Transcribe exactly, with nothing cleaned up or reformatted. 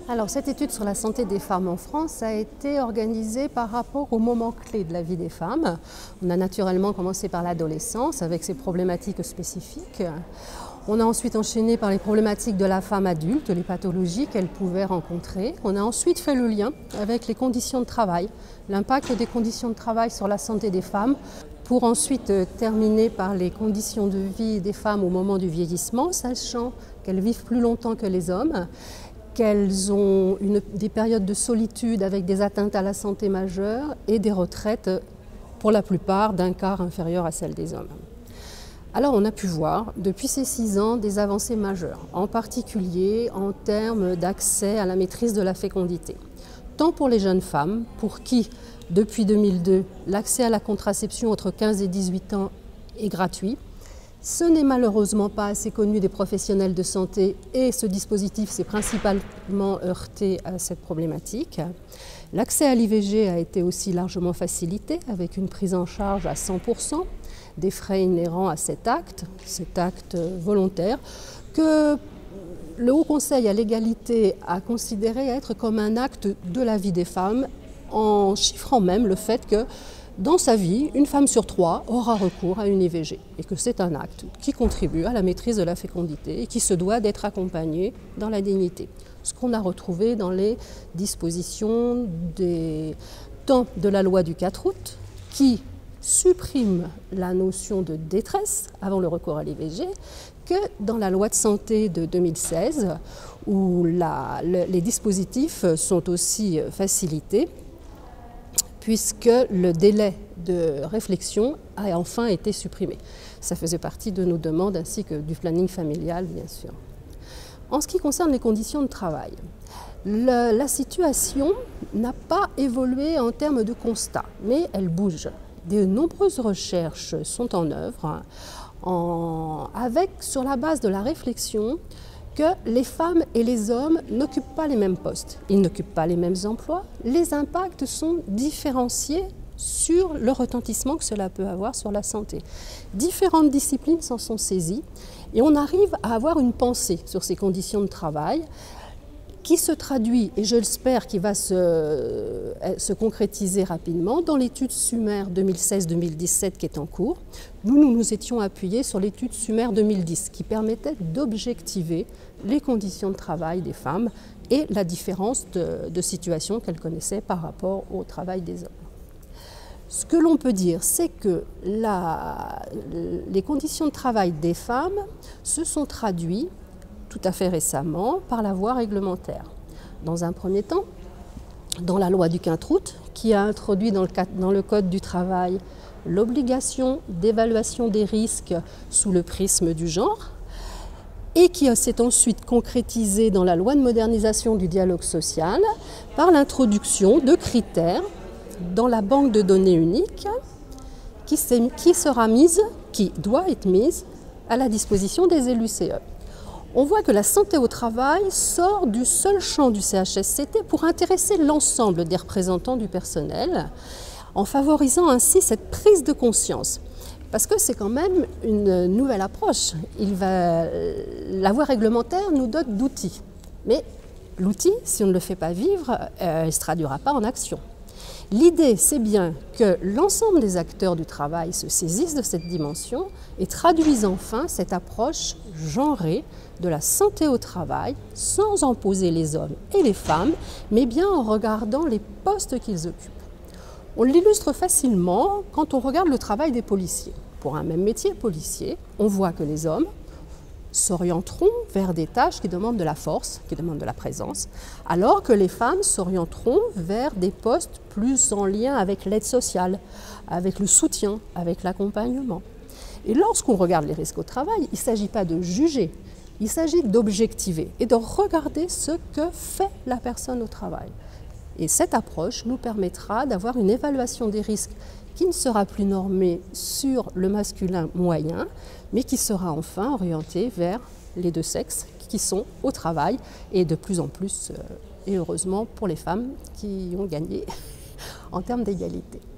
Alors, cette étude sur la santé des femmes en France a été organisée par rapport aux moments clés de la vie des femmes. On a naturellement commencé par l'adolescence avec ses problématiques spécifiques. On a ensuite enchaîné par les problématiques de la femme adulte, les pathologies qu'elle pouvait rencontrer. On a ensuite fait le lien avec les conditions de travail, l'impact des conditions de travail sur la santé des femmes, pour ensuite terminer par les conditions de vie des femmes au moment du vieillissement, sachant qu'elles vivent plus longtemps que les hommes, qu'elles ont une, des périodes de solitude avec des atteintes à la santé majeures et des retraites, pour la plupart, d'un quart inférieure à celles des hommes. Alors on a pu voir, depuis ces six ans, des avancées majeures, en particulier en termes d'accès à la maîtrise de la fécondité. Tant pour les jeunes femmes, pour qui, depuis deux mille deux, l'accès à la contraception entre quinze et dix-huit ans est gratuit. Ce n'est malheureusement pas assez connu des professionnels de santé et ce dispositif s'est principalement heurté à cette problématique. L'accès à l'I V G a été aussi largement facilité avec une prise en charge à cent pour cent des frais inhérents à cet acte, cet acte volontaire, que le Haut Conseil à l'égalité a considéré être comme un acte de la vie des femmes, en chiffrant même le fait que dans sa vie, une femme sur trois aura recours à une I V G et que c'est un acte qui contribue à la maîtrise de la fécondité et qui se doit d'être accompagné dans la dignité. Ce qu'on a retrouvé dans les dispositions des temps de la loi du quatre août qui supprime la notion de détresse avant le recours à l'I V G que dans la loi de santé de deux mille seize où la, le, les dispositifs sont aussi facilités puisque le délai de réflexion a enfin été supprimé. Ça faisait partie de nos demandes ainsi que du planning familial, bien sûr. En ce qui concerne les conditions de travail, le, la situation n'a pas évolué en termes de constat, mais elle bouge. De nombreuses recherches sont en œuvre en, avec, sur la base de la réflexion que les femmes et les hommes n'occupent pas les mêmes postes, ils n'occupent pas les mêmes emplois, les impacts sont différenciés sur le retentissement que cela peut avoir sur la santé. Différentes disciplines s'en sont saisies et on arrive à avoir une pensée sur ces conditions de travail qui se traduit, et je l'espère qu'il va se, se concrétiser rapidement, dans l'étude Sumer deux mille seize deux mille dix-sept qui est en cours. Nous, nous nous étions appuyés sur l'étude Sumer deux mille dix qui permettait d'objectiver les conditions de travail des femmes et la différence de, de situation qu'elles connaissaient par rapport au travail des hommes. Ce que l'on peut dire, c'est que la, les conditions de travail des femmes se sont traduites tout à fait récemment par la voie réglementaire. Dans un premier temps, dans la loi du quatre août, qui a introduit dans le, dans le Code du travail l'obligation d'évaluation des risques sous le prisme du genre, et qui s'est ensuite concrétisé dans la loi de modernisation du dialogue social par l'introduction de critères dans la banque de données unique qui, qui sera mise, qui doit être mise à la disposition des élus C E. On voit que la santé au travail sort du seul champ du C H S C T pour intéresser l'ensemble des représentants du personnel, en favorisant ainsi cette prise de conscience. Parce que c'est quand même une nouvelle approche. Il va, la voie réglementaire nous dote d'outils. Mais l'outil, si on ne le fait pas vivre, euh, il ne se traduira pas en action. L'idée, c'est bien que l'ensemble des acteurs du travail se saisissent de cette dimension et traduisent enfin cette approche genrée de la santé au travail sans opposer les hommes et les femmes, mais bien en regardant les postes qu'ils occupent. On l'illustre facilement quand on regarde le travail des policiers. Pour un même métier policier, on voit que les hommes s'orienteront vers des tâches qui demandent de la force, qui demandent de la présence, alors que les femmes s'orienteront vers des postes plus en lien avec l'aide sociale, avec le soutien, avec l'accompagnement. Et lorsqu'on regarde les risques au travail, il ne s'agit pas de juger, il s'agit d'objectiver et de regarder ce que fait la personne au travail. Et cette approche nous permettra d'avoir une évaluation des risques qui ne sera plus normée sur le masculin moyen, mais qui sera enfin orientée vers les deux sexes qui sont au travail et de plus en plus, et heureusement pour les femmes qui ont gagné en termes d'égalité.